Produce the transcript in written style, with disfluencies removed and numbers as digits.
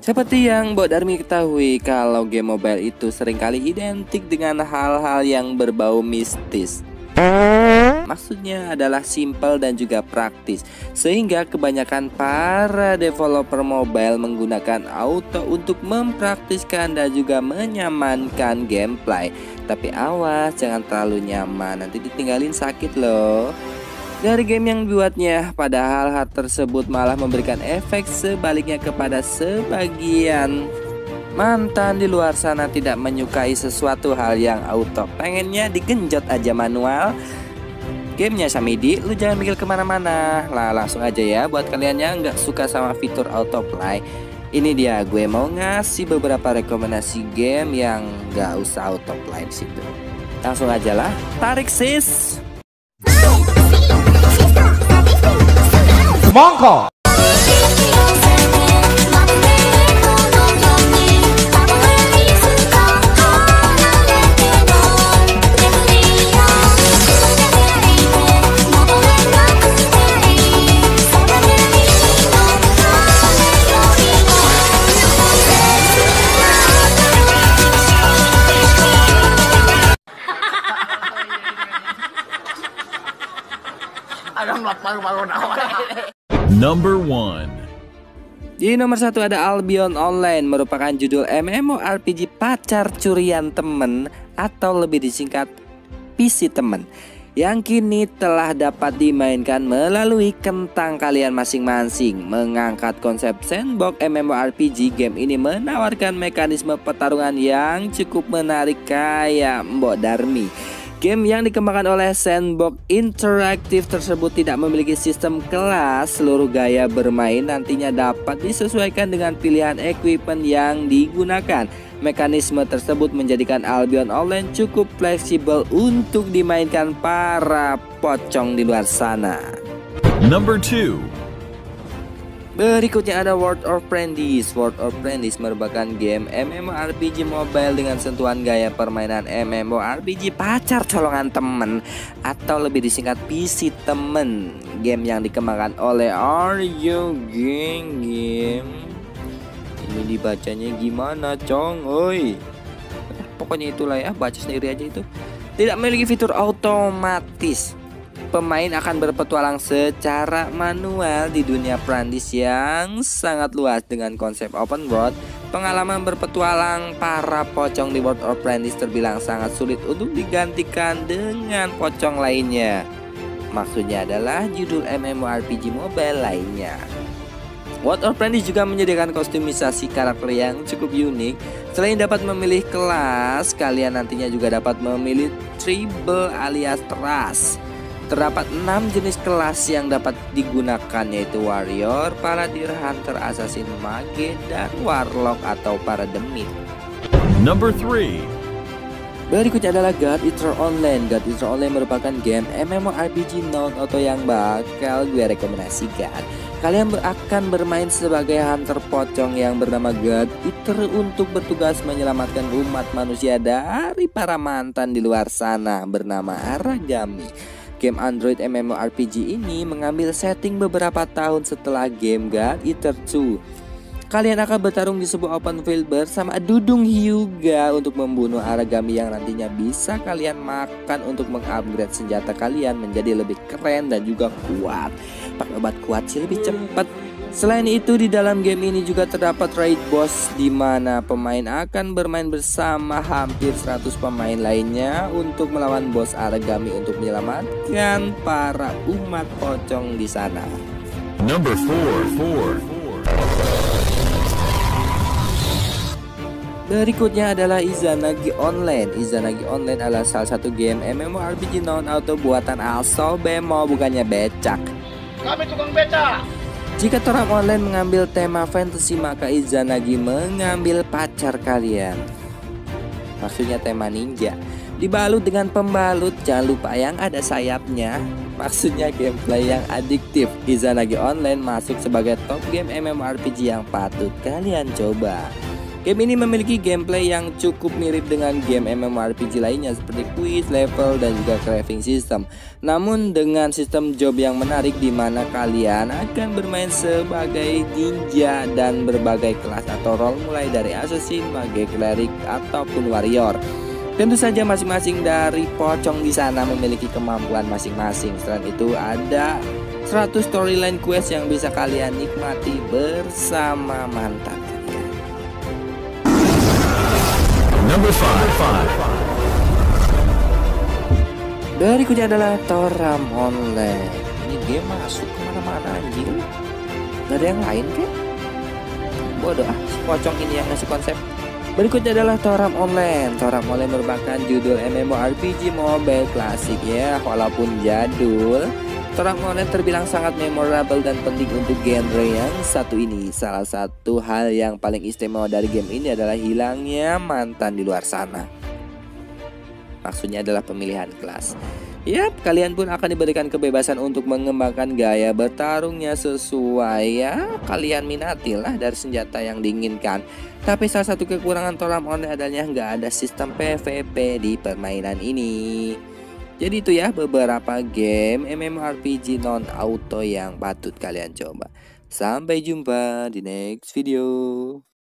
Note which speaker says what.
Speaker 1: Seperti yang Mbok Darmi ketahui, kalau game mobile itu seringkali identik dengan hal-hal yang berbau mistis. Maksudnya adalah simple dan juga praktis, sehingga kebanyakan para developer mobile menggunakan auto untuk mempraktiskan dan juga menyamankan gameplay. Tapi awas, jangan terlalu nyaman, nanti ditinggalin sakit loh. Dari game yang dibuatnya, padahal hal tersebut malah memberikan efek sebaliknya kepada sebagian mantan di luar sana tidak menyukai sesuatu hal yang auto, pengennya digenjot aja manual. Gamenya Samidi, lu jangan mikir kemana-mana lah, langsung aja ya buat kalian yang nggak suka sama fitur autoplay. Ini dia, gue mau ngasih beberapa rekomendasi game yang nggak usah autoplay di situ. Langsung aja lah, tarik sis.
Speaker 2: Mongko.
Speaker 3: Number 1.
Speaker 1: Di nomor 1 ada Albion Online, merupakan judul MMORPG pacar curian temen atau lebih disingkat PC temen, yang kini telah dapat dimainkan melalui kentang kalian masing-masing. Mengangkat konsep sandbox MMORPG, game ini menawarkan mekanisme pertarungan yang cukup menarik kayak Mbok Darmi. Game yang dikembangkan oleh Sandbox Interactive tersebut tidak memiliki sistem kelas. Seluruh gaya bermain nantinya dapat disesuaikan dengan pilihan equipment yang digunakan. Mekanisme tersebut menjadikan Albion Online cukup fleksibel untuk dimainkan para pocong di luar sana.
Speaker 3: Number 2.
Speaker 1: Berikutnya ada World of Friends. World of Friends merupakan game MMORPG mobile dengan sentuhan gaya permainan MMORPG pacar colongan temen atau lebih disingkat PC temen. Game yang dikembangkan oleh Aryo Game. Ini dibacanya gimana, Cong? Oi. Pokoknya itulah ya, baca sendiri aja itu. Tidak memiliki fitur otomatis. Pemain akan berpetualang secara manual di dunia Prandies yang sangat luas dengan konsep open world. Pengalaman berpetualang para pocong di World of Prandies terbilang sangat sulit untuk digantikan dengan pocong lainnya. Maksudnya adalah judul MMORPG mobile lainnya. World of Prandies juga menyediakan kostumisasi karakter yang cukup unik. Selain dapat memilih kelas, kalian nantinya juga dapat memilih tribal alias ras. Terdapat 6 jenis kelas yang dapat digunakan, yaitu Warrior, Paladin, Hunter, Assassin, Mage, dan Warlock atau para demit.
Speaker 3: Number 3.
Speaker 1: Berikutnya adalah God Eater Online. God Eater Online merupakan game MMORPG non-auto yang bakal gue rekomendasikan. Kalian akan bermain sebagai hunter pocong yang bernama God Eater untuk bertugas menyelamatkan umat manusia dari para mantan di luar sana bernama Aragami. Game Android MMORPG ini mengambil setting beberapa tahun setelah game God Eater 2. Kalian akan bertarung di sebuah open field bersama Dudung Hyuga untuk membunuh Aragami yang nantinya bisa kalian makan untuk mengupgrade senjata kalian menjadi lebih keren dan juga kuat. Pakai obat kuat sih lebih cepat. Selain itu, di dalam game ini juga terdapat raid boss di mana pemain akan bermain bersama hampir 100 pemain lainnya untuk melawan bos Aragami untuk menyelamatkan para umat pocong di sana.
Speaker 3: Number 4.
Speaker 1: Berikutnya adalah Izanagi Online. Izanagi Online adalah salah satu game MMORPG non-auto buatan Asobemo, bukannya becak.
Speaker 2: Kami tukang beca.
Speaker 1: Jika Toram Online mengambil tema fantasy, maka Izanagi mengambil pacar kalian. Maksudnya tema ninja. Dibalut dengan pembalut, jangan lupa yang ada sayapnya. Maksudnya gameplay yang adiktif. Izanagi Online masuk sebagai top game MMORPG yang patut kalian coba. Game ini memiliki gameplay yang cukup mirip dengan game MMORPG lainnya seperti quiz, level, dan juga crafting system. Namun dengan sistem job yang menarik di mana kalian akan bermain sebagai ninja dan berbagai kelas atau role mulai dari assassin, mage, cleric, ataupun warrior. Tentu saja masing-masing dari pocong di sana memiliki kemampuan masing-masing. Selain itu ada 100 storyline quest yang bisa kalian nikmati bersama mantan.
Speaker 3: Number 5.
Speaker 1: Berikutnya adalah Toram Online. Ini game masuk kemana-mana anjing. Gak ada yang lain kan? Bodoh ah, si pocong ini yang ngasih konsep. Berikutnya adalah Toram Online. Toram Online merupakan judul MMORPG mobile klasik ya. Walaupun jadul, Toram Online terbilang sangat memorable dan penting untuk genre yang satu ini. Salah satu hal yang paling istimewa dari game ini adalah hilangnya mantan di luar sana. Maksudnya adalah pemilihan kelas. Yap, kalian pun akan diberikan kebebasan untuk mengembangkan gaya bertarungnya sesuai ya kalian minati lah dari senjata yang diinginkan. Tapi salah satu kekurangan Toram Online adalah nggak ada sistem PvP di permainan ini. Jadi itu ya beberapa game MMORPG non-auto yang patut kalian coba. Sampai jumpa di next video.